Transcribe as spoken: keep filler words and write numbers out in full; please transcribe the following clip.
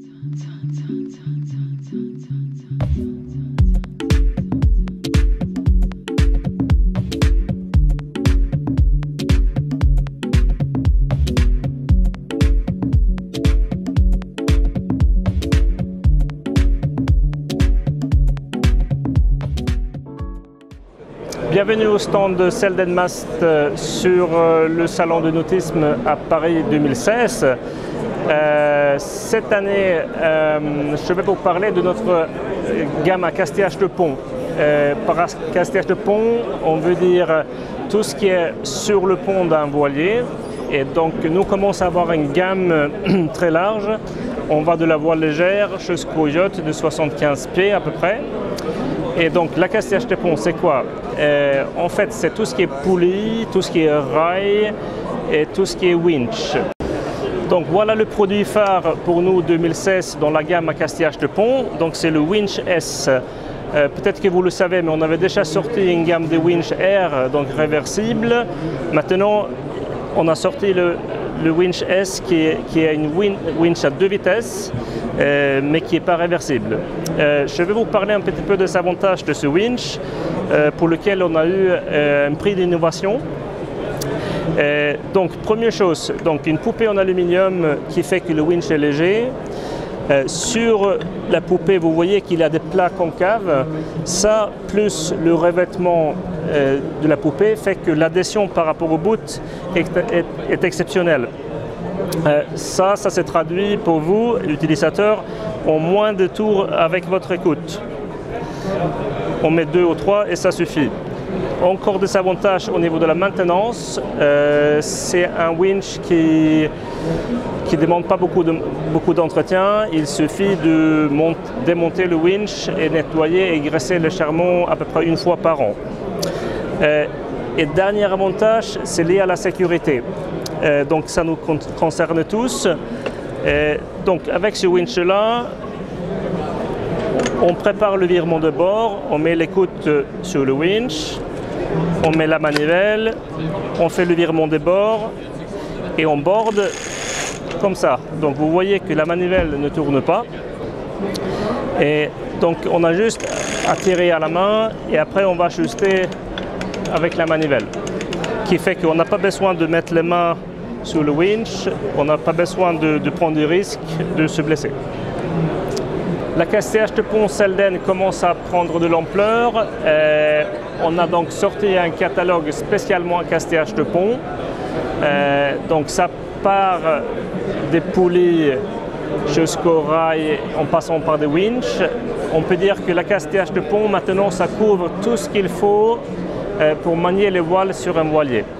Bienvenue au stand de Selden-Mast sur le salon de nautisme à Paris deux mille seize. Euh, cette année, euh, je vais vous parler de notre gamme à castillage de pont. Euh, par castillage de pont, on veut dire tout ce qui est sur le pont d'un voilier. Et donc nous commençons à avoir une gamme très large. On va de la voile légère jusqu'au yacht de soixante-quinze pieds à peu près. Et donc la castillage de pont, c'est quoi? euh, En fait, c'est tout ce qui est poulie, tout ce qui est rail et tout ce qui est winch. Donc voilà le produit phare pour nous deux mille seize dans la gamme à castillage de pont. Donc c'est le Winch S. Euh, Peut-être que vous le savez, mais on avait déjà sorti une gamme de winch R, donc réversible. Maintenant, on a sorti le, le Winch S qui est, qui est une win, winch à deux vitesses, euh, mais qui n'est pas réversible. Euh, je vais vous parler un petit peu des avantages de ce winch, euh, pour lequel on a eu euh, un prix d'innovation. Euh, donc, première chose, donc une poupée en aluminium qui fait que le winch est léger. Euh, sur la poupée, vous voyez qu'il y a des plats concaves. Ça, plus le revêtement euh, de la poupée, fait que l'adhésion par rapport au bout est, est, est exceptionnelle. Euh, ça, ça s'est traduit pour vous, l'utilisateur, en moins de tours avec votre écoute. On met deux ou trois et ça suffit. Encore des avantages au niveau de la maintenance. Euh, c'est un winch qui qui ne demande pas beaucoup de, beaucoup d'entretien. Il suffit de monter, démonter le winch et nettoyer et graisser le charbon à peu près une fois par an. Euh, et dernier avantage, c'est lié à la sécurité. Euh, donc ça nous con concerne tous. Euh, donc avec ce winch-là, on prépare le virement de bord, on met l'écoute sur le winch, on met la manivelle, on fait le virement de bord et on borde comme ça. Donc vous voyez que la manivelle ne tourne pas. Et donc on a juste à tirer à la main et après on va ajuster avec la manivelle. Qui fait qu'on n'a pas besoin de mettre les mains sur le winch, on n'a pas besoin de, de prendre du risque de se blesser. La castillage de pont Selden commence à prendre de l'ampleur. Euh, on a donc sorti un catalogue spécialement à castillage de pont. Euh, donc ça part des poulies jusqu'au rail en passant par des winches. On peut dire que la castillage de pont maintenant ça couvre tout ce qu'il faut euh, pour manier les voiles sur un voilier.